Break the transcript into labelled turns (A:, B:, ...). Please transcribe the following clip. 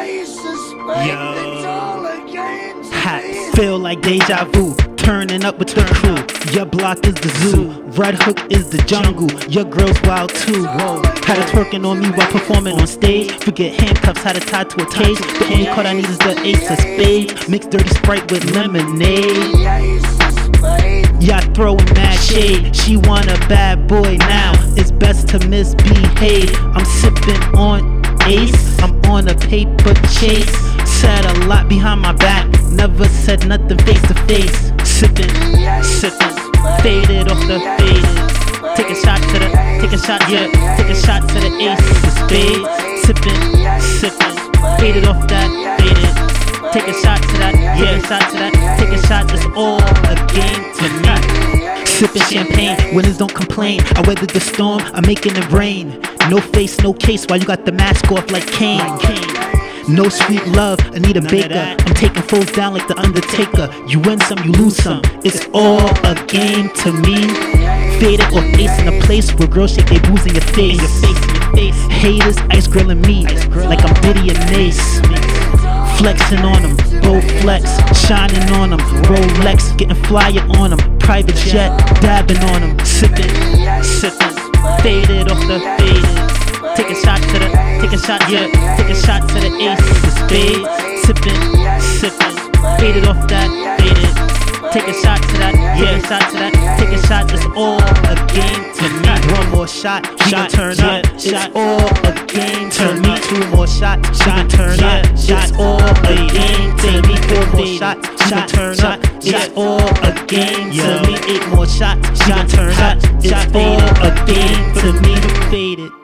A: Happs, feel like deja vu, turning up with the crew. Your block is the zoo, Red Hook is the jungle. Your girl's wild too. Whoa, had her twerking on me while performing on stage. Forget handcuffs, had her tied to a cage. The only card I need is the ace of spades. Mix dirty Sprite with lemonade. Yeah, throwing mad shade. She want a bad boy now. It's best to misbehave. I'm sipping on ace. I'm on a paper chase. Said a lot behind my back. Never said nothing face to face. Sipping, sipping, faded off the faded. Take a shot to the, take a shot, yeah. Take a shot to the ace of the spade. Sipping, sipping, faded off that faded. Take a shot to that, yeah. Shot to that, take a shot. It's all a game to me. Sipping champagne, winners don't complain. I weathered the storm, I'm making it rain. No face, no case, while you got the mask off like Kane. No sweet love, Anita Baker. I'm taking foes down like the Undertaker. You win some, you lose some. It's all a game to me. Faded or ace in a place where girls shake their boobs in your face. Haters ice grilling me like I'm Diddy and Nace. Flexing on them, both flex, shining on them. Rolex, getting flyer on them. Private jet, dabbing on them. Sipping, sipping, faded off the faded. Take a shot to the, take a shot, yeah. Take a shot to the ace of the spade. Sipping, sipping, faded off that faded. Take a shot to that, yeah. Shot to that, take a shot. It's all a game to me. One more shot, shot, turn up. It's all a game to me. Two more shots, shot, turn up. It's all a game to me. Four more shots, shot, turn up. It's all a game to me. Eight more shots, shot, turn up. It's all a game to me. Faded.